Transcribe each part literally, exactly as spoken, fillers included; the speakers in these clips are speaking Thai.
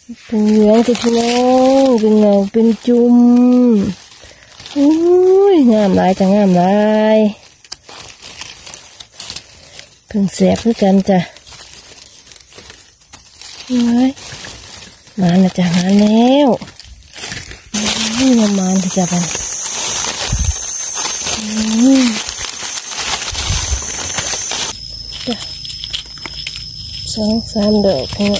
เป็นเหลืองเป็นพี่น้องเป็นเงาเป็นจุ่มอุ้ยงามหลายจะงามหลายเพิ่งแสบด้วยกันจ้ะมามาแล้วจ้ะมาแล้วนี่มามาที่จะไปจ้ะสองสามดอกเนี่ย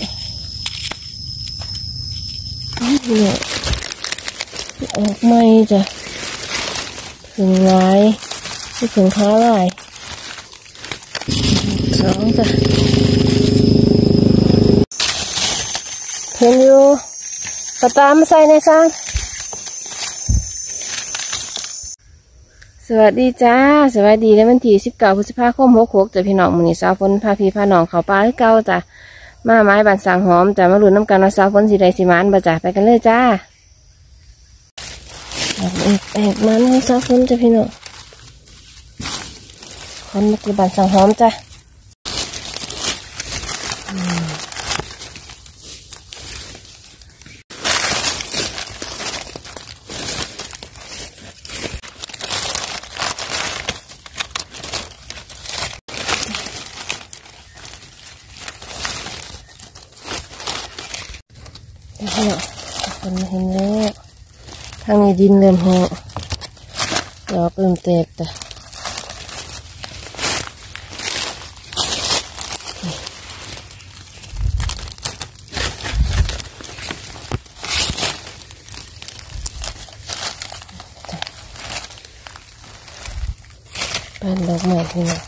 เนี่ยออกไม่จ้ะถึงลายไม่ถึงเท้าลายสองจ้ะเห็นอยู่กระตามมาใส่ในซางสวัสดีจ้าสวัสดีในวันที่สิบเก้าพฤษภาคมหกหกจ้ะพี่น้องมื้อนี้สาวฝนพาพี่พาน้องเขาป่าให้เก่าจ้ะมาไม้บานสางหอมจ้ะมาลุ้นน้ำกันว่าสาวฝนสีใดสีมันบ่จ้ะไปกันเลยจ้าแอกแอกมันให้สาวฝนจ้ะพี่น้องคนมาที่บานสางหอมจ้ะนี่ค่ะคนมาเห็นแล้วทางนี้ดินเริ่มแห้งดอกเริ่มแตกแต่บ้านดอกไม้ที่นี่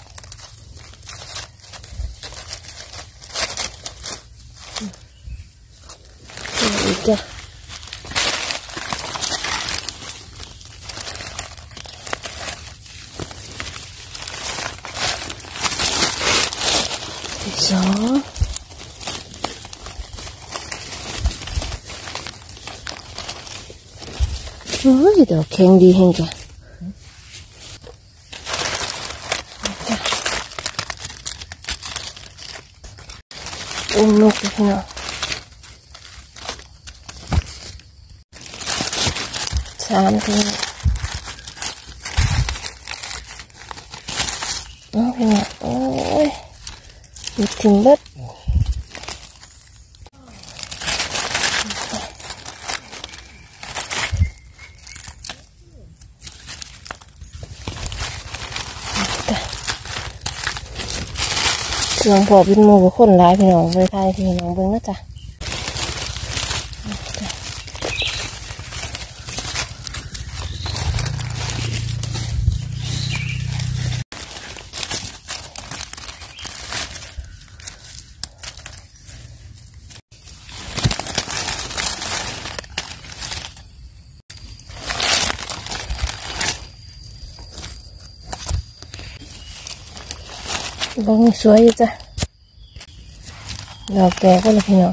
อีกจ้ะสองโอ้ยดอกแข็งดีแห้งจ้ะอุ้มนกพี่น้องสามทีโอ้ยเนี่ยโอ้ยหยุดทิ้งเบิดเสียงพอเป็นหมูคนร้ายพี่น้องไปไทยพี่น้องเบิ้งนะจ๊ะบางสวยจ้ะดอกแก่ก็เลยพี่น้อง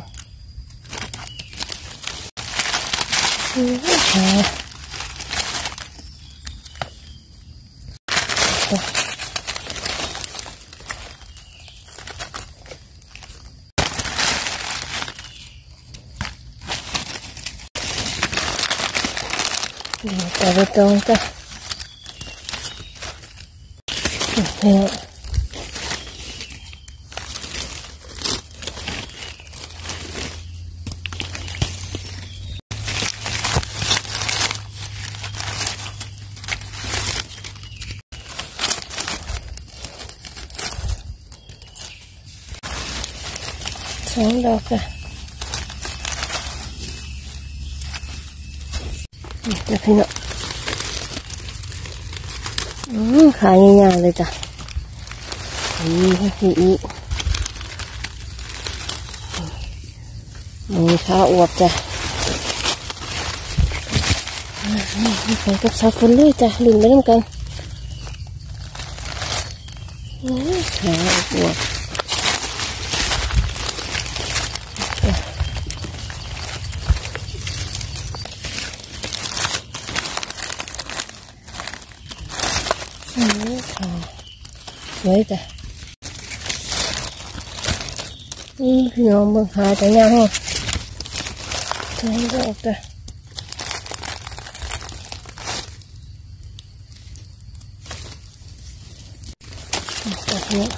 แต่ไปตรงจ้ะเนี่ยสองดอกจ้ะจะพี่น้องอืมขายง่ายๆเลยจ้ะนี่พี่อีมือข้าอวบจ้ะไปกับสาวฝนเลยจ้ะลืมไปน้ำกันขาอวบสวยจ้ะนี่พี่น้องเบิ่งหาแต่ยางนี่ก็ออกจ้ะตัดเนี้ย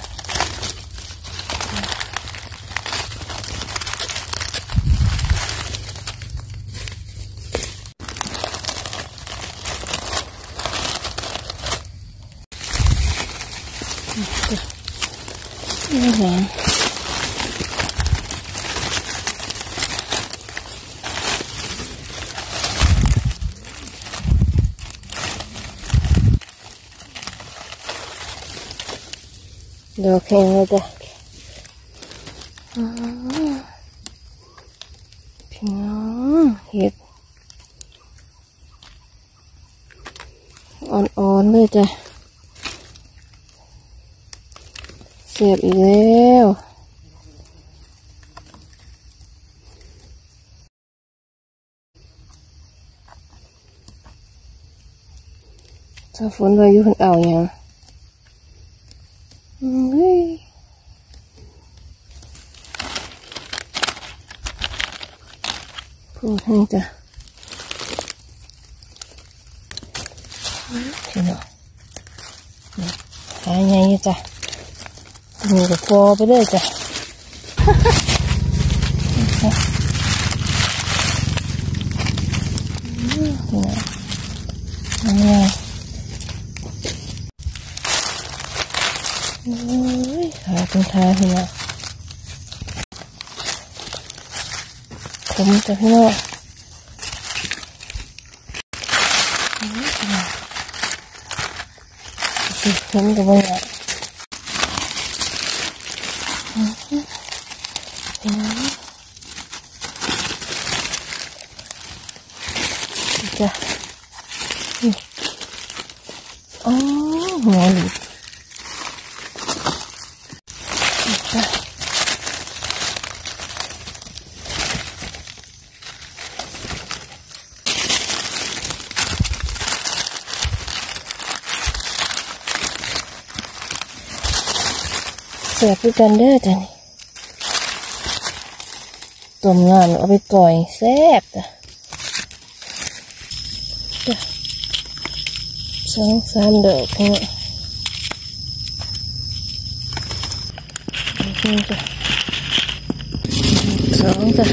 นี่หอมดอกแข็งเลยจ้ะพี่น้องเห็ดอ่อนๆเลยจ้ะเสียบอีกแล้วถ้าฝนวายุคนเอาอย่างเฮ้ยพูดให้จ้ะพี่น้องหายไงจ้ะมีกับคอไปเลยจ้ะนี่นะนี่โอ้ยขาเป็นทาพี่น้องผมจะพี่น้องสิผมจะบ่อยจ้ะอ๋อหัวหลุดจ้ะเสียบด้วยกันเด้อจ้ะนี่ต้มงานเอาไปก่อยแซ่บจ้ะสองสามดอกเนี่ยนี่จ้ะสองจ้ะ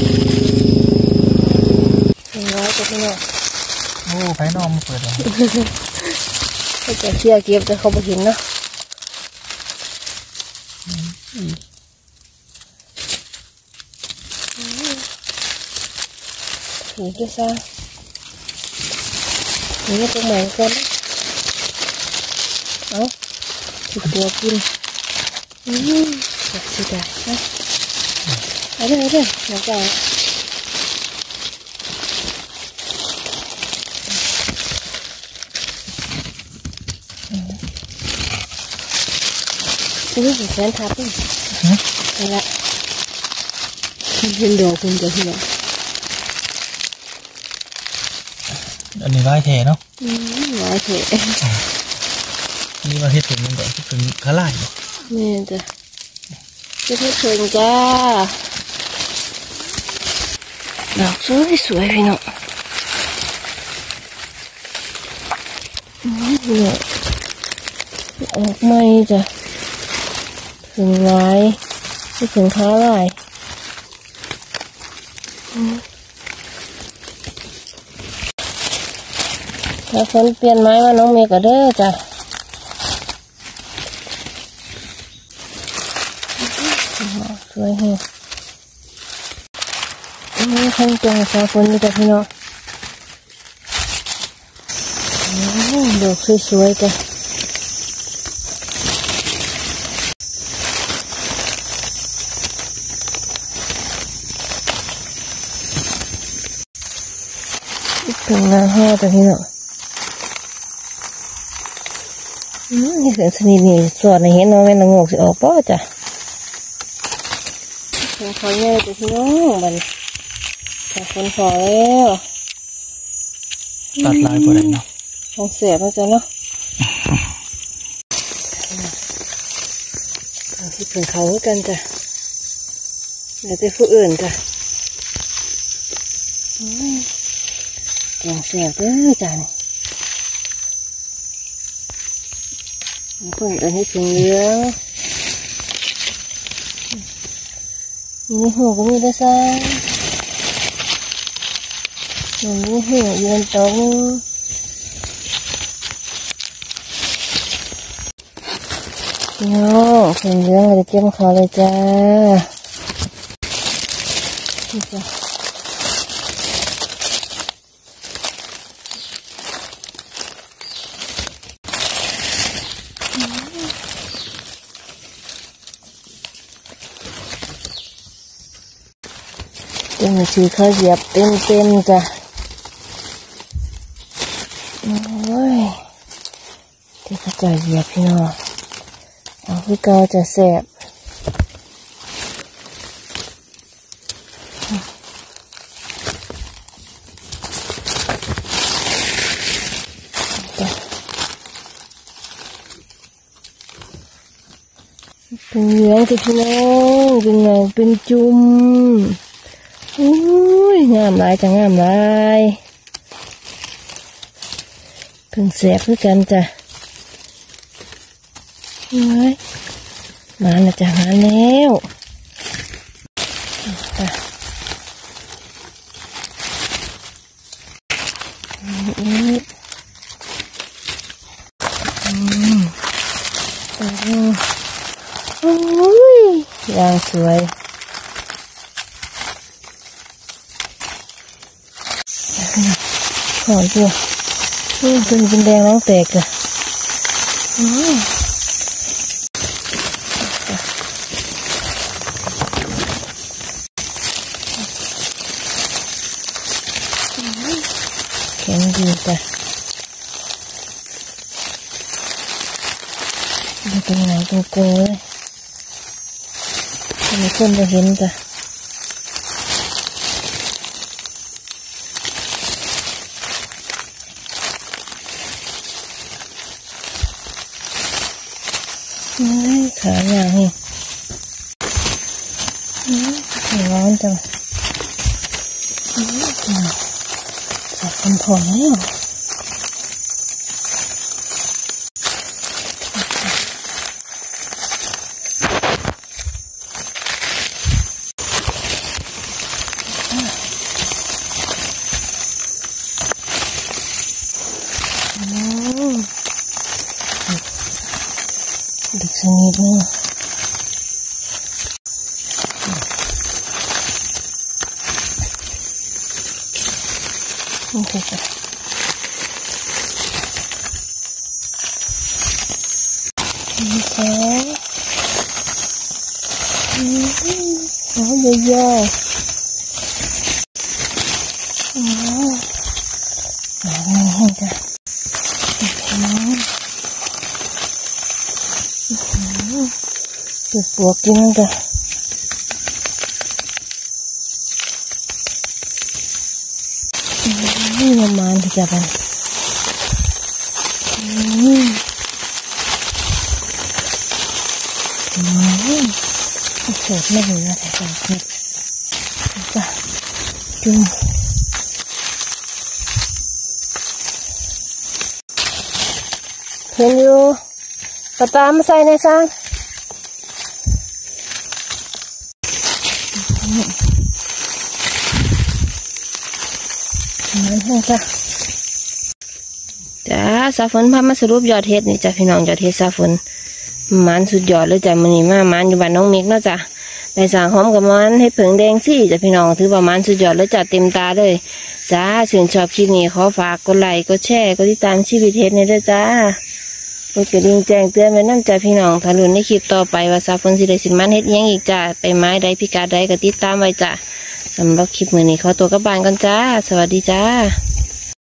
เป็นร้อยจ้ะพี่น้องโอ้ไผ่นอมมาเปิดเลยเขาจะเชี่ยเก็บแต่เขาไม่เห็นเนาะถือด้วยซ้ำนี่ตรงไหนกันเอาถูกตัวกินอืมจับสิได้นะเอาเลยเอาเลยหลังจากนี่เป็นแฟนทับนี่นี่ละเป็นดอกคุณจะที่ไหนอันนี้ร้ายแท้เนาะอืมร้ายแท้นี่มาเฮ็ดถึงมันก่อนถึงขาลายเนาะนี่จ้ะจะเฮ็ดถึงจ้าดอกสวยสวยพี่น้องเนี่ยออกไม่จ้ะถึงร้ายไม่ถึงขาลายถ้าฝนเปลี่ยนไม้ว่าน้องเมย์ก็เด้อจ้ะสวยแฮะนี่ขั้นตรงฟ้าฝนนี่จ้ะพี่น้องดอกสวยๆจ้ะถึงน้ำแห้งจ้ะพี่น้องนี่เสียงสนิทนี่สอดในเห็นน้องแม่นางงกสิออกป่ะจ้ะเขาเยอะจ้ะพี่น้องบันแต่คนพอแล้วตัดลายพอได้เนาะของเสียบนะจ๊ะเนาะที่ถึงเขากันจ้ะเดี๋ยวจะผู้อื่นจ้ะแกงแซ่บเด้อจ้านี่เพิ่งเอิ้นให้ถึงเหลืองนี่หูก็มีได้ซ่าหนูนี่หูยืนโต๊ะนึงพี่น้องถึงเหลืองเลยเก็บเขาเลยจ้านี่จ้ะเต็มชื่อเขาเหยียบเต็มเต็มจ้ะโอ้ยที่เขาจะเหยียบพี่น้องเอาพี่เกาจะแสบเป็นเหลืองที่พี่น้องเป็นไงเป็นจุ่มอุ้ยงามหลายจะงามหลายเพิ่งแสบด้วยกันจ้ะเฮ้ยมาแล้วจ้ะมาแล้วจ้ะอืมอืมอืมโอ้ยยางสวยหอมจังนี่เป็นเป็นแดงน้องแตกอะอืมแข็งดีจ้ะดูตรงไหนตรงโกเลยมีคนมาเห็นจ้ะขาอย่างนี้ร้อนจังจับคำพองแล้วเด็กสนิทนึงโอเคจ้ะนี่ค่ะอืมโอ้ยเยอะๆอ๋อนี่จ้ะปวกกินนั่นจ้ะนี่มันมันที่จะเป็นอืมอืมโสดไม่เหลือแต่ความคิดจ้ะจุ่มเห็นอยู่กระตามมาใส่ในซางจ้ะจ้าซาฝนพามาสรุปยอดเห็ดนี่จ้ะพี่น้องยอดเห็ดซาฝนมันสุดยอดเลยจ้ะมันนี่มามันอยู่บ้านน้องเมกเนาะจ้ะในสางหอมกับมันให้เผิงแดงซี่จ้ะพี่น้องถือว่ามันสุดยอดเลยจ้ะเต็มตาเลยจ้าชื่นชอบคลิปนี้ขอฝากกดไลค์กดแชร์กดติดตามชีวิตเห็ดนี่ด้วยจ้ากดกระดิ่งแจ้งเตือนไว้น้ำจ้ะพี่น้องถ้าลุ้นในคลิปต่อไปว่าซาฝนสิได้สิมันเห็ดยังอีกจ้ะไปไม้ใดพิกัดใดก็ติดตามไว้จ้ะสำหรับคลิปมื้อนี้ขอตัวกลับบ้านกันจ้าสวัสดีจ้า